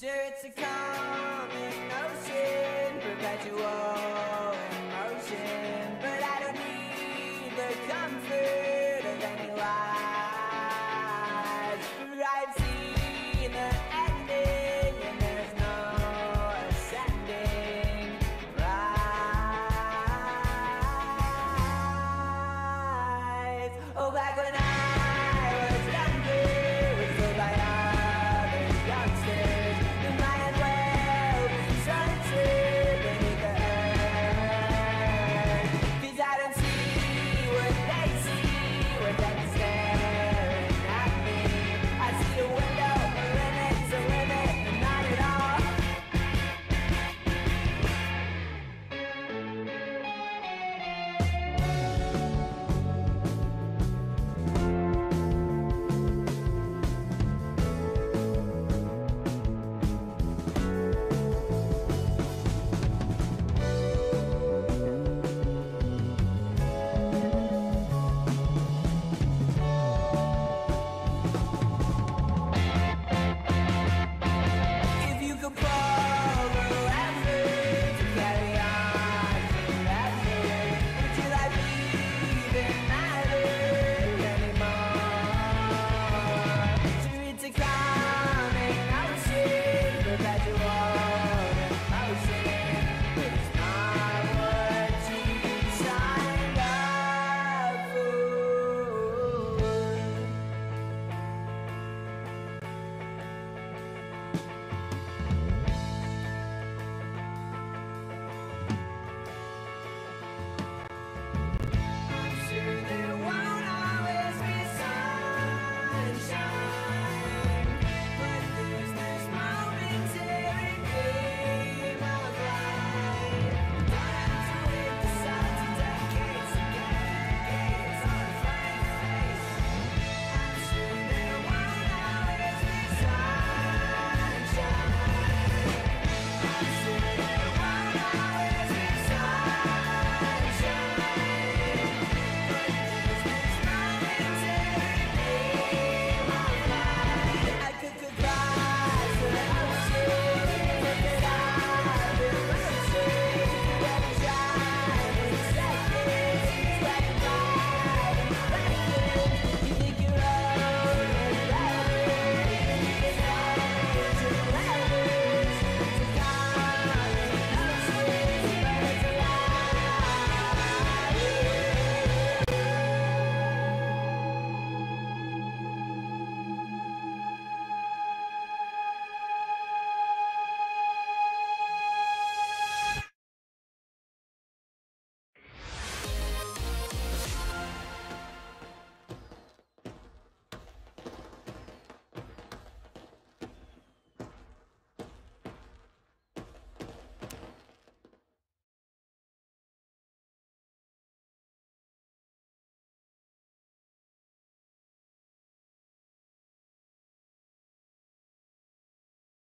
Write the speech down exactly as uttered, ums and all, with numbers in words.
Sure, it's a common notion, perpetual emotion, but I don't need the comfort of any lies. I've seen the ending, and there's no ascending. Rise. Oh, back when I was younger, was told by other youngsters that might well be sheltered beneath the earth. 'Cause I don't see what they see when they're staring at me. I see a window, a limit's a limit, and not at all. If you could borrow effort to carry on forever, until I even matter anymore. Sure, it's a common notion, perpetual emotion, but it's not what you signed up for. I'm sure there won't always be sunshine, but there's this momentary gleam of light. Don't have to wait the sun to decades to get gaze on a frank face. I'm sure there won't always be sunshine. I'm sure there won't always